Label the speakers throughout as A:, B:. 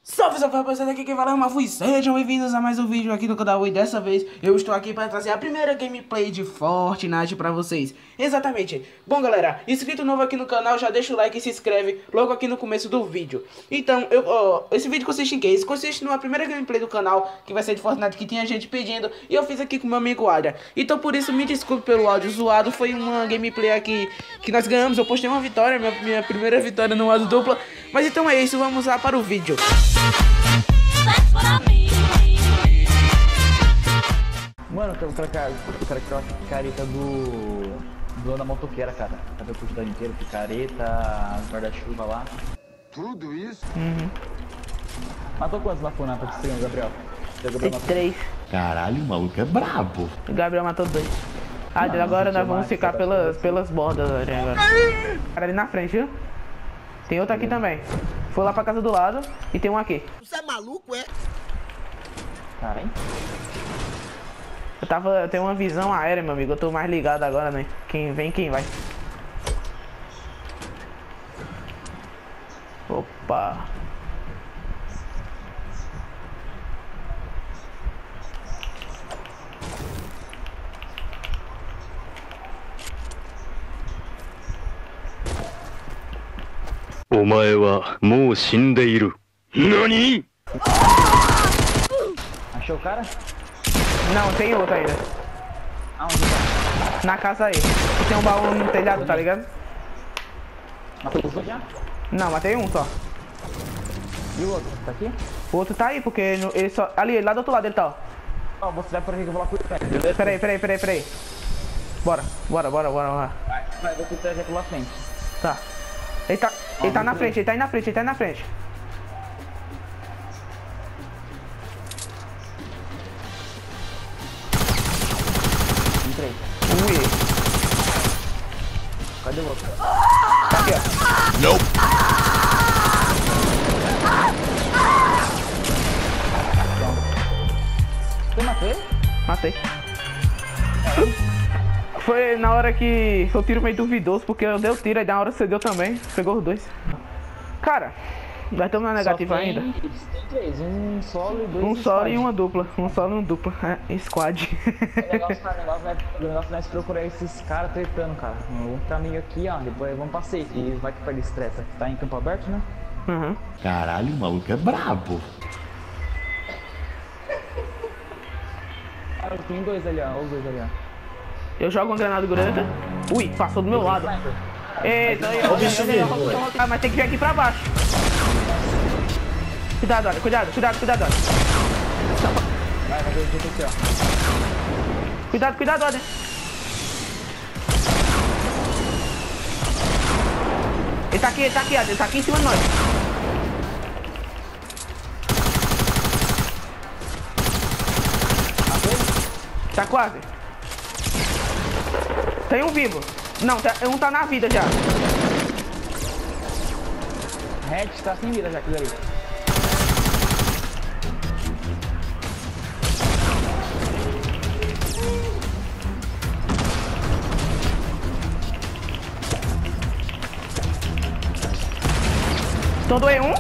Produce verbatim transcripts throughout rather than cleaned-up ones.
A: Salve, salve rapaziada, aqui quem fala é o Mafui. Sejam bem-vindos a mais um vídeo aqui no canal. E dessa vez eu estou aqui para trazer a primeira gameplay de Fortnite para vocês. Exatamente. Bom galera, inscrito novo aqui no canal, já deixa o like e se inscreve logo aqui no começo do vídeo. Então, eu, ó, esse vídeo consiste em quê? Isso consiste numa primeira gameplay do canal, que vai ser de Fortnite, que tinha gente pedindo. E eu fiz aqui com meu amigo Adria. Então por isso me desculpe pelo áudio zoado. Foi uma gameplay aqui que nós ganhamos. Eu postei uma vitória, minha, minha primeira vitória no modo dupla. Mas então é isso, vamos lá para o vídeo.
B: Mano, o cara, cara, o cara criou a careta do... do da motoqueira, cara. Cadê o curso inteiro? Picareta, guarda-chuva lá.
C: Tudo isso?
B: Uhum. Matou quantos lá por nada, pra Gabriel?
D: Tem três.
C: Caralho, o maluco é brabo.
D: O Gabriel matou dois. Ah, não, agora nós vamos ficar pelas, pelas bordas agora. Cara ali na frente, viu? Tem outro aqui também. Foi lá pra casa do lado e tem um aqui.
E: Você é maluco, é?
B: Caralho.
D: Eu tava. Eu tenho uma visão aérea, meu amigo. Eu tô mais ligado agora, né? Quem vem, quem vai. Opa.
C: Nani?
B: Achou o cara?
D: Não, tem outro ainda.
B: Aonde tá?
D: Na casa aí. E tem um baú no telhado, tá ligado?
B: Matou os dois já?
D: Não, matei um só.
B: E o outro? Tá aqui?
D: O outro tá aí, porque no- ele só. Ali, lá do outro lado ele tá, ó.
B: Ó, você vai por aqui que eu vou lá com ele, beleza?
D: Peraí, peraí, peraí, peraí. Bora, bora, bora, bora, bora.
B: Vai, vai, vou com o trajeto lá frente.
D: Tá. Ele tá. Ele tá na frente, ele tá aí na frente, ele tá aí na frente.
B: Entrei.
D: Ui.
B: Cadê o outro?
D: Tá aqui, ó.
C: Nope.
B: Você matou ele?
D: Matei. Foi na hora que foi um tiro meio duvidoso, porque eu dei o tiro, aí na hora você deu também. Pegou os dois. Cara, nós estamos na negativa
B: Só tem-
D: ainda.
B: Tem três, um solo e dois
D: Um solo
B: squad.
D: e uma dupla. Um solo e uma dupla. É, squad.
B: É legal os caras, o negócio vai- o negócio vai se procurar esses caras tretando, cara. Um caminho aqui, ó, depois vamos pra safe e vai que perde estressa. Tá em campo aberto, né?
D: Uhum.
C: Caralho, o maluco é brabo.
B: Ah, tem dois ali, ó, os dois ali, ó.
D: Eu jogo uma granada grande. Ui, passou do meu lado. Eita, aí, ó. Ah, mas tem que vir aqui pra baixo. Cuidado, olha, cuidado, cuidado, cuidado, olha.
B: Vai, vai ver o jeito aqui, ó.
D: Cuidado, cuidado, olha. Ele tá aqui, ele tá aqui, olha. Ele tá aqui em cima de nós. Tá quase. Tem um vivo. Não, tá- um tá na vida já.
B: Red tá sem vida já, aquilo ali.
D: Então doei um.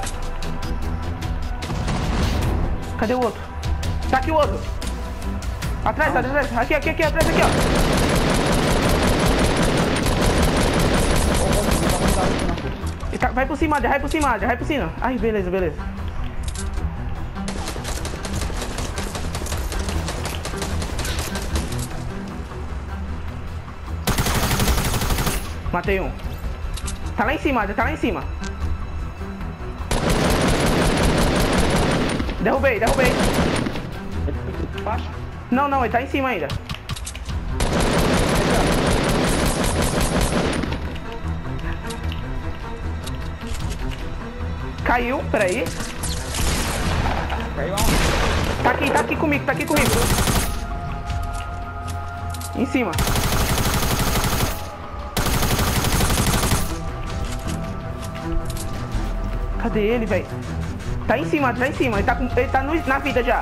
D: Cadê o outro? Tá aqui o outro. Atrás, tá atrás. Aqui, aqui, aqui, atrás, aqui, ó. Ele tá- vai por cima, vai por cima, vai por cima. Ai, beleza, beleza. Matei um. Tá lá em cima, tá lá em cima. Derrubei, derrubei.
B: Baixo.
D: Não, não, ele tá em cima ainda. Caiu, peraí.
B: Caiu aonde?
D: Tá aqui, tá aqui comigo, tá aqui comigo. Em cima. Cadê ele, velho? Tá em cima, tá em cima. Ele tá, com, ele tá no, na vida já.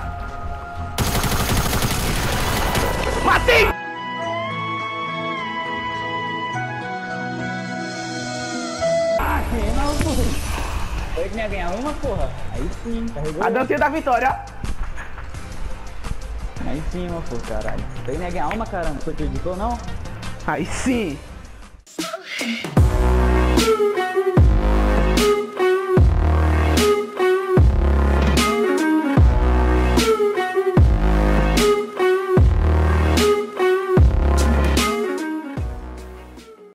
D: Matei!
B: Foi que me ia ganhar uma, porra. Aí sim, carregou.
D: A dancinha da vitória, ó.
B: Aí sim, uma, pô, caralho. Foi que me ia ganhar uma, caramba. Foi que tu editou, não?
D: Aí sim.